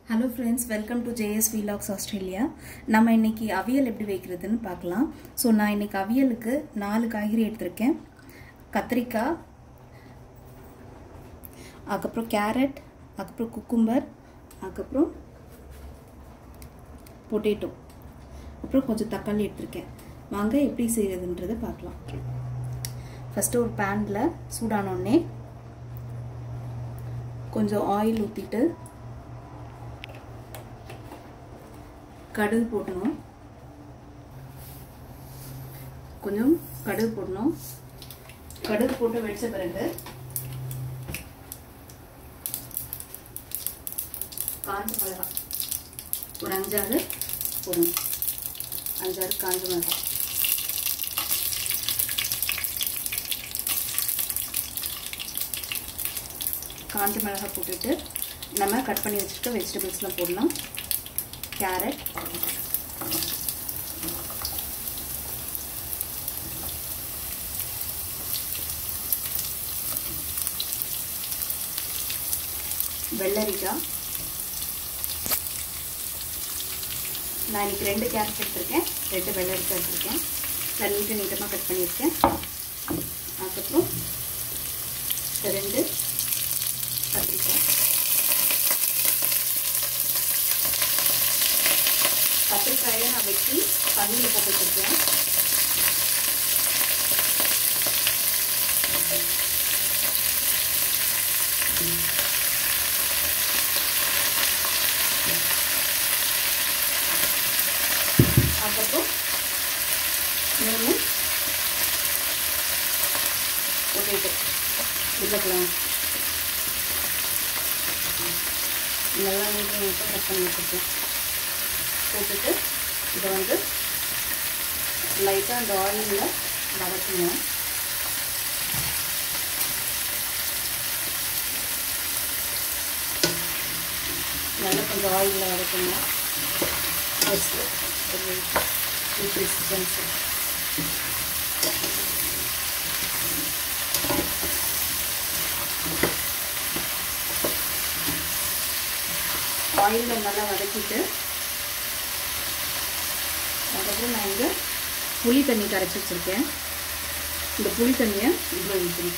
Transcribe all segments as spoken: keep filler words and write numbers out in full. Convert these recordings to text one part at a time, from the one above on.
Hello friends, welcome to J S Vlogs Australia. நம்ம இன்னைக்கு அவியல் எப்படி வைக்கிறதுன்னு பார்க்கலாம். சோ நான் இன்னைக்கு அவியலுக்கு நாலு காய்கறி எடுத்துர்க்கேன். கத்திரிக்காய், அதுக்கப்புறம் கேரட், அதுக்கப்புறம் குக்கும்பர், அதுக்கப்புறம் பொட்டேட்டோ, அப்புறம் கொஞ்சம் தக்காளி எடுத்துர்க்கேன். வாங்க எப்படி செய்யறதுன்றதை பார்க்கலாம். ஃபர்ஸ்ட் ஒரு panல சூடான உடனே கொஞ்சம் ஆயில் ஊத்திட்டு கடுகு போடணும். கொஞ்சம் கடுகு போடணும். கடுகு போட்டு வெடிச்ச பிறகு காஞ்ச மிளகாய் ஒரு அஞ்சாறு போடணும். அஞ்சாறு காஞ்ச மிளகாய். காஞ்ச மிளகாய் போட்டுட்டு நம்ம கட் பண்ணி வச்சிருக்க வெஜிடபிள்ஸ்லாம் போடலாம். கேரட், வெள்ளரிக்காய். நான் இன்னைக்கு ரெண்டு கேரட் எடுத்திருக்கேன், ரெண்டு வெள்ளரிக்காய் எடுத்திருக்கேன். நீட்டு நீட்டமாக கட் பண்ணியிருக்கேன். அதுக்கப்புறம் ரெண்டு கத்திரிக்காய். கத்திரிக்காயை நான் வெட்டி தண்ணியில் போட்டு வச்சுருக்கேன். அதுக்கப்புறம் மூணு பொட்டேட்டோ உருளைக்கிழங்கு நல்லா நீட்டாக நீட்டாக கட் பண்ணி வச்சுருக்கேன். போட்டுட்டு இதை வந்து லைட்டாக அந்த ஆயிலில் வதக்கணும். நல்லா கொஞ்சம் ஆயிலில் வதக்கணும். ஆயிலில் நல்லா வதக்கிட்டு அதுக்கப்புறம் நான் இங்கே புளி தண்ணி கரைச்சி வச்சுருக்கேன். இந்த புளி தண்ணியை இவ்வளோ ஊற்றணும்.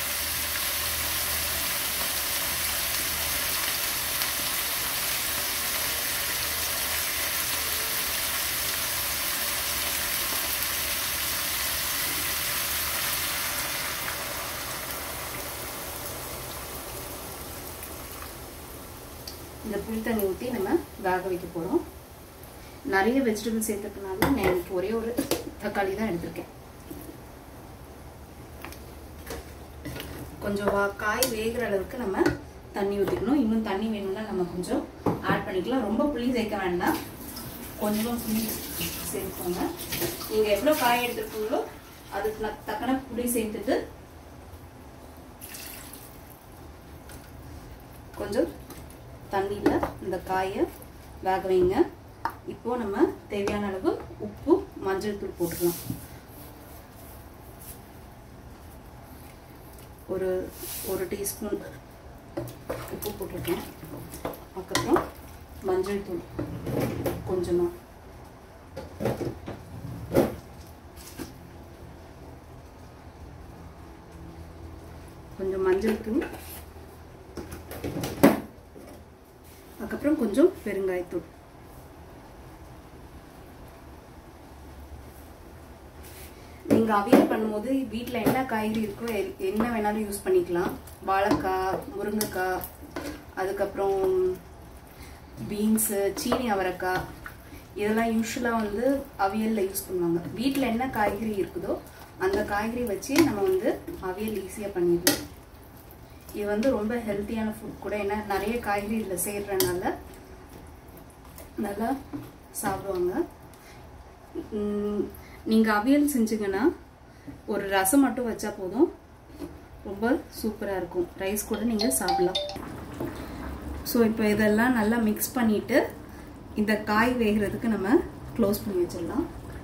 இந்த புளி தண்ணி ஊற்றி நம்ம வேக வைக்க போகிறோம். நிறைய வெஜிடபிள் சேர்த்துக்கனால நான் எனக்கு ஒரே ஒரு தக்காளி தான் எடுத்திருக்கேன். கொஞ்சம் காய் வேகிற அளவுக்கு நம்ம தண்ணி ஊற்றிக்கணும். இன்னும் தண்ணி வேணும்னா நம்ம கொஞ்சம் ஆட் பண்ணிக்கலாம். ரொம்ப புளி சேர்க்க வேண்டாம், கொஞ்சம் புளி சேர்த்துக்கோங்க. நீங்கள் எவ்வளோ காய் எடுத்துருக்கீங்களோ அதுக்கு தக்கன புளி சேர்த்துட்டு கொஞ்சம் தண்ணியில் இந்த காயை வேக வைங்க. இப்போ நம்ம தேவையான அளவு உப்பு, மஞ்சள் தூள் போட்டுக்கலாம். ஒரு ஒரு டீஸ்பூன் உப்பு போட்டுருக்கேன். அதுக்கப்புறம் மஞ்சள் தூள் கொஞ்சமாக, கொஞ்சம் மஞ்சள் தூள், அதுக்கப்புறம் கொஞ்சம் பெருங்காயத்தூள். நீங்கள் அவியல் பண்ணும்போது வீட்டில் என்ன காய்கறி இருக்கோ என்ன வேணாலும் யூஸ் பண்ணிக்கலாம். வாழைக்காய், முருங்கைக்காய், அதுக்கப்புறம் பீன்ஸு, சீனி அவரைக்காய், இதெல்லாம் யூஸ்வலாக வந்து அவியலில் யூஸ் பண்ணுவாங்க. வீட்டில் என்ன காய்கறி இருக்குதோ அந்த காய்கறி வச்சு நம்ம வந்து அவியல் ஈஸியாக பண்ணிடலாம். இது வந்து ரொம்ப ஹெல்த்தியான ஃபுட் கூட. ஏன்னா நிறைய காய்கறி இதில் சேர்றதுனால நல்லா சாப்பிடுவாங்க. நீங்கள் அவியல் செஞ்சிங்கன்னா ஒரு ரசம் மட்டும் வச்சா போதும், ரொம்ப சூப்பராக இருக்கும். ரைஸ் கூட நீங்கள் சாப்பிடலாம். ஸோ இப்போ இதெல்லாம் நல்லா மிக்ஸ் பண்ணிவிட்டு இந்த காய் வேகிறதுக்கு நம்ம க்ளோஸ் பண்ணி வச்சிடலாம்.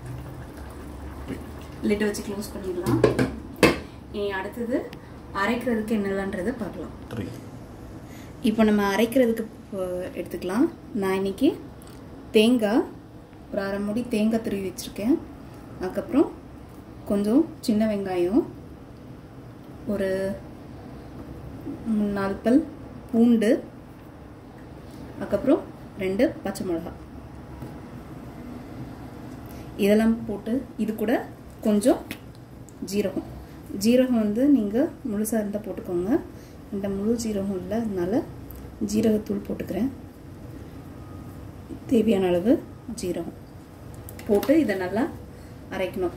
லிட்டை வச்சு க்ளோஸ் பண்ணிடலாம். இனி அடுத்தது அரைக்கிறதுக்கு என்னலான்றதை பார்க்கலாம். இப்போ நம்ம அரைக்கிறதுக்கு எடுத்துக்கலாம். நான் இன்னைக்கு தேங்காய் ஒரு அரை மூடி தேங்காய் துருவி வச்சுருக்கேன். அதுக்கப்புறம் கொஞ்சம் சின்ன வெங்காயம், ஒரு நாலு பல் பூண்டு, அதுக்கப்புறம் ரெண்டு பச்சை மிளகாய், இதெல்லாம் போட்டு இது கூட கொஞ்சம் ஜீரகம். ஜீரகம் வந்து நீங்கள் முழுசாக இருந்தால் போட்டுக்கோங்க. இந்த முழு ஜீரகம் இல்லை, அதனால ஜீரகத்தூள் போட்டுக்கிறேன். தேவையான அளவு ஜீரகம் போட்டு இதை நல்லா அரைக்கணும்.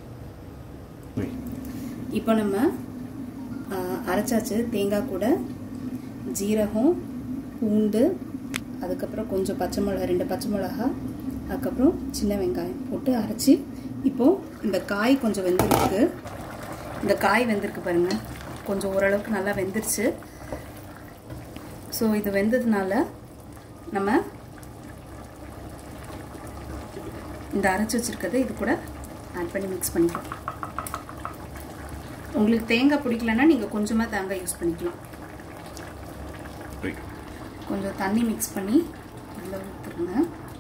இப்போ நம்ம அரைச்சாச்சு. தேங்காய் கூட ஜீரகம், பூண்டு, அதுக்கப்புறம் கொஞ்சம் பச்சை மிளகா, ரெண்டு பச்சை மிளகா, அதுக்கப்புறம் சின்ன வெங்காயம் போட்டு அரைச்சி இப்போது இந்த காய் கொஞ்சம் வெந்திருக்கு. இந்த காய் வெந்திருக்கு பாருங்கள், கொஞ்சம் ஓரளவுக்கு நல்லா வெந்துருச்சு. ஸோ இது வெந்ததுனால நம்ம இந்த அரைச்சி வச்சுருக்கிறது இது கூட ஆட் பண்ணி மிக்ஸ் பண்ணிக்கலாம். உங்களுக்கு தேங்காய் பிடிக்கலன்னா நீங்கள் கொஞ்சமாக தேங்காய் யூஸ் பண்ணிக்கலாம். கொஞ்சம் தண்ணி மிக்ஸ் பண்ணி நல்லா ஊற்றுருங்க.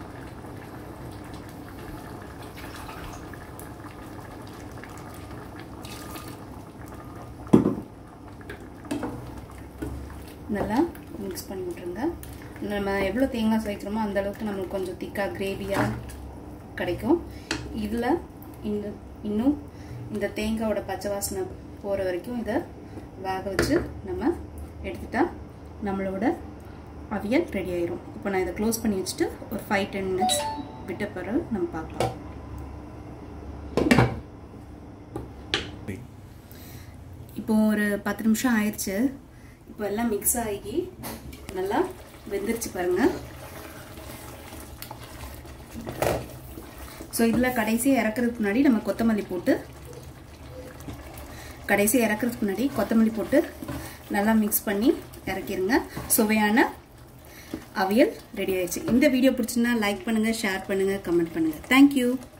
நல்லா மிக்ஸ் பண்ணி விட்டுருங்க. நம்ம எவ்வளோ தேங்காய் சேர்க்குறோமோ அந்த அளவுக்கு நம்மளுக்கு கொஞ்சம் திக்காக கிரேவியாக கிடைக்கும். இதில் இந்த இன்னும் இந்த தேங்காயோட பச்சை வாசனை போகிற வரைக்கும் இதை வேக வச்சு நம்ம எடுத்துட்டா நம்மளோட அவியல் ரெடி ஆயிரும். இப்போ நான் இதை க்ளோஸ் பண்ணி வச்சுட்டு ஒரு ஃபைவ் டென் மினிட்ஸ் விட்ட பிறகு நம்ம பார்க்கலாம். இப்போ ஒரு பத்து நிமிஷம் ஆயிடுச்சு. இப்போ எல்லாம் மிக்ஸ் ஆகி நல்லா வெந்துருச்சு பாருங்க. ஸோ இதில் கடைசியாக இறக்குறதுக்கு முன்னாடி நம்ம கொத்தமல்லி போட்டு கடைசியாக இறக்குறதுக்கு முன்னாடி கொத்தமல்லி போட்டு நல்லா மிக்ஸ் பண்ணி இறக்கிடுங்க. சுவையான அவியல் ரெடி ஆயிடுச்சு. இந்த வீடியோ பிடிச்சிருந்தா லைக் பண்ணுங்கள், ஷேர் பண்ணுங்கள், கமெண்ட் பண்ணுங்கள். தேங்க்யூ.